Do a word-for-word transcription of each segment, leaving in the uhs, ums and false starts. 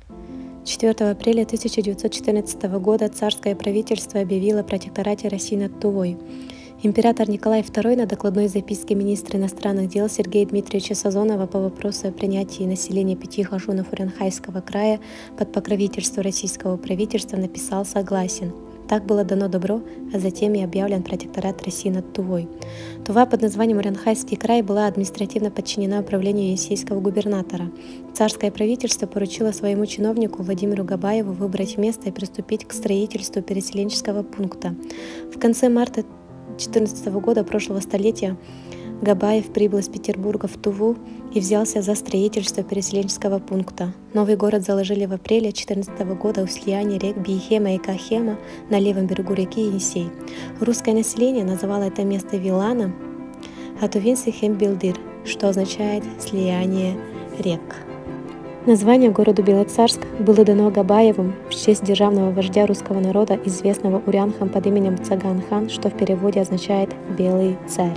четвёртого апреля тысяча девятьсот четырнадцатого года царское правительство объявило о протекторате России над Тувой. Император Николай второй на докладной записке министра иностранных дел Сергея Дмитриевича Сазонова по вопросу о принятии населения пяти хажунов Уренхайского края под покровительство российского правительства написал «Согласен». Так было дано добро, а затем и объявлен протекторат России над Тувой. Тува под названием Уренхайский край была административно подчинена управлению енисейского губернатора. Царское правительство поручило своему чиновнику Владимиру Габаеву выбрать место и приступить к строительству переселенческого пункта. В конце марта две тысячи четырнадцатого года прошлого столетия Габаев прибыл из Петербурга в Туву и взялся за строительство переселенческого пункта. Новый город заложили в апреле две тысячи четырнадцатого года у слияния рек Бийхема и Кахема на левом берегу реки Енисей. Русское население называло это место Вилана, а тувинцы Хембилдир, что означает «слияние рек». Название городу Белоцарск было дано Габаевым в честь державного вождя русского народа, известного урянхам под именем Цаган-хан, что в переводе означает «белый царь».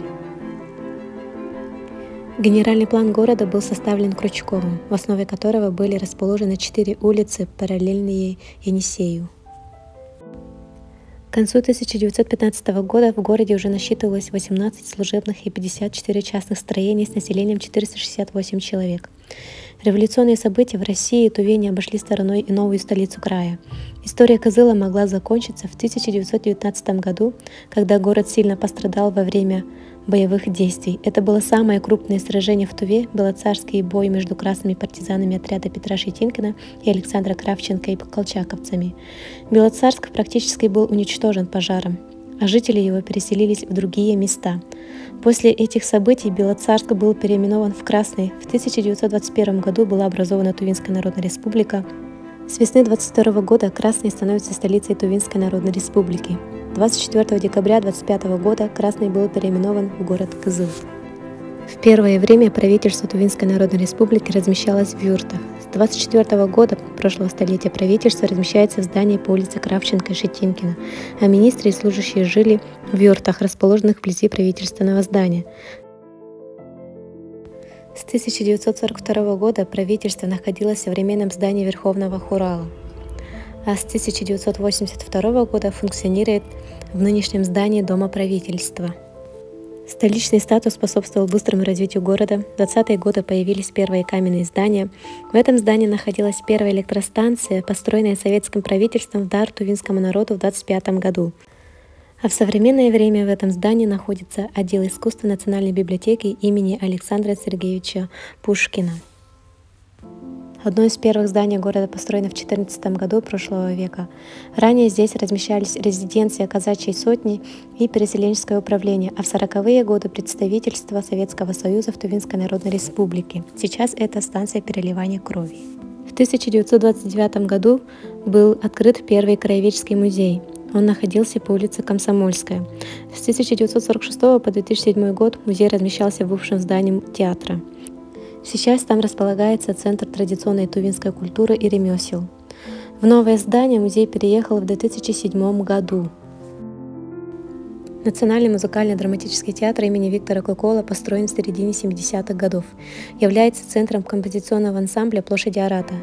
Генеральный план города был составлен Крючковым, в основе которого были расположены четыре улицы, параллельные Енисею. К концу тысяча девятьсот пятнадцатого года в городе уже насчитывалось восемнадцать служебных и пятьдесят четыре частных строений с населением четыреста шестьдесят восемь человек. Революционные события в России и Туве не обошли стороной и новую столицу края. История Кызыла могла закончиться в тысяча девятьсот девятнадцатом году, когда город сильно пострадал во время боевых действий. Это было самое крупное сражение в Туве, Белоцарский бой между красными партизанами отряда Петра Щетинкина и Александра Кравченко и колчаковцами. Белоцарск практически был уничтожен пожаром, а жители его переселились в другие места. После этих событий Белоцарск был переименован в Красный. В тысяча девятьсот двадцать первом году была образована Тувинская Народная Республика. С весны двадцать второго года Красный становится столицей Тувинской Народной Республики. двадцать четвёртого декабря двадцать пятого года Красный был переименован в город Кызыл. В первое время правительство Тувинской Народной Республики размещалось в юртах. С двадцать четвёртого года прошлого столетия правительство размещается в здании по улице Кравченко и Щетинкина, а министры и служащие жили в юртах, расположенных вблизи правительственного здания. С тысяча девятьсот сорок второго года правительство находилось в современном здании Верховного Хурала, а с тысяча девятьсот восемьдесят второго года функционирует в нынешнем здании Дома правительства. Столичный статус способствовал быстрому развитию города. В двадцатые годы появились первые каменные здания. В этом здании находилась первая электростанция, построенная советским правительством в дар тувинскому народу в двадцать пятом году. А в современное время в этом здании находится отдел искусства Национальной библиотеки имени Александра Сергеевича Пушкина. Одно из первых зданий города построено в четырнадцатом году прошлого века. Ранее здесь размещались резиденция казачьей сотни и переселенческое управление, а в сороковые годы представительство Советского Союза в Тувинской Народной Республике. Сейчас это станция переливания крови. В тысяча девятьсот двадцать девятом году был открыт первый краеведческий музей. Он находился по улице Комсомольская. С тысяча девятьсот сорок шестого по две тысячи седьмой год музей размещался в бывшем здании театра. Сейчас там располагается Центр традиционной тувинской культуры и ремесел. В новое здание музей переехал в две тысячи седьмом году. Национальный музыкально-драматический театр имени Виктора Кокола построен в середине семидесятых годов. Является центром композиционного ансамбля «Площади Арата».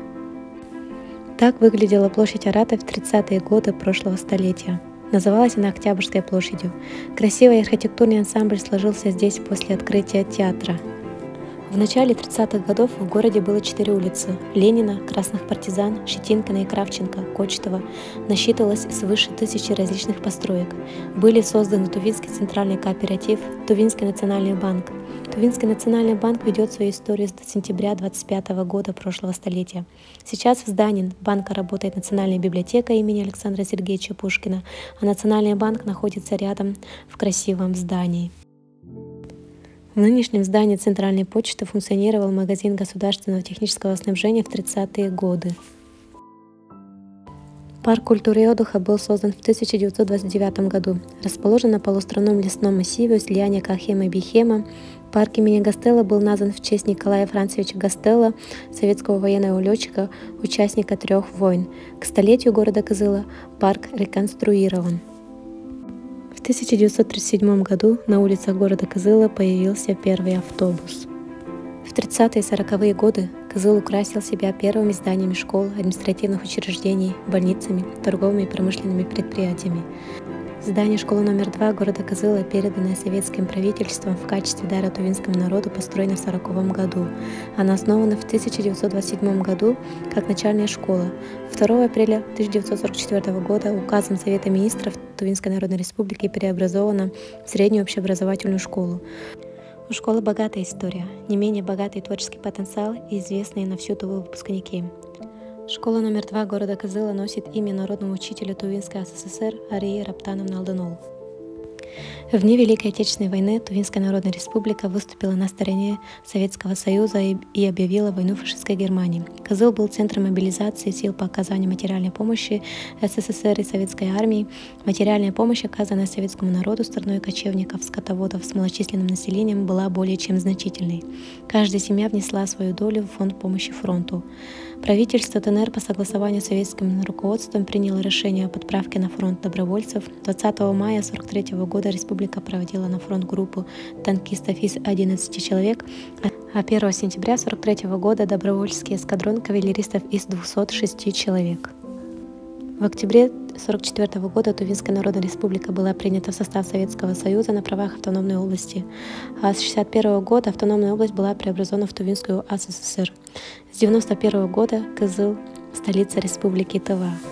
Так выглядела площадь Арата в тридцатые годы прошлого столетия. Называлась она Октябрьской площадью. Красивый архитектурный ансамбль сложился здесь после открытия театра. В начале тридцатых годов в городе было четыре улицы – Ленина, Красных партизан, Щетинкина и Кравченко, Кочетова. Насчитывалось свыше тысячи различных построек. Были созданы Тувинский центральный кооператив, Тувинский национальный банк. Тувинский национальный банк ведет свою историю с сентября двадцать пятого года прошлого столетия. Сейчас в здании банка работает Национальная библиотека имени Александра Сергеевича Пушкина, а Национальный банк находится рядом в красивом здании. В нынешнем здании Центральной почты функционировал магазин государственного технического снабжения в тридцатые годы. Парк культуры и отдыха был создан в тысяча девятьсот двадцать девятом году. Расположен на полуостровном лесном массиве у слияния Кахема и Бийхема. Парк имени Гастелло был назван в честь Николая Францевича Гастелло, советского военного летчика, участника трех войн. К столетию города Кызыла парк реконструирован. В тысяча девятьсот тридцать седьмом году на улицах города Кызыла появился первый автобус. В тридцатые и сороковые годы Кызыл украсил себя первыми зданиями школ, административных учреждений, больницами, торговыми и промышленными предприятиями. Здание школы номер два города Кызыла, переданное советским правительством в качестве дара тувинскому народу, построено в сороковом году. Она основана в тысяча девятьсот двадцать седьмом году как начальная школа. второго апреля тысяча девятьсот сорок четвёртого года указом Совета министров Тувинской Народной Республики преобразована в среднюю общеобразовательную школу. У школы богатая история, не менее богатый творческий потенциал и известные на всю Туву выпускники. Школа номер два города Кызыла носит имя народного учителя Тувинской СССР Арии Раптановны Алдынол. В дни Великой Отечественной войны Тувинская Народная Республика выступила на стороне Советского Союза и объявила войну фашистской Германии. Кызыл был центром мобилизации сил по оказанию материальной помощи СССР и Советской армии. Материальная помощь, оказанная советскому народу стороной кочевников, скотоводов с малочисленным населением, была более чем значительной. Каждая семья внесла свою долю в фонд помощи фронту. Правительство ТНР по согласованию с советским руководством приняло решение о подправке на фронт добровольцев. двадцатого мая тысяча девятьсот сорок третьего года республика проводила на фронт группу танкистов из одиннадцати человек, а первого сентября тысяча девятьсот сорок третьего года добровольческий эскадрон кавалеристов из двухсот шести человек. В октябре тысяча девятьсот сорок четвёртого года Тувинская Народная Республика была принята в состав Советского Союза на правах автономной области, а с тысяча девятьсот шестьдесят первого года автономная область была преобразована в Тувинскую СССР. С девяносто первого года Кызыл – столица Республики Тыва.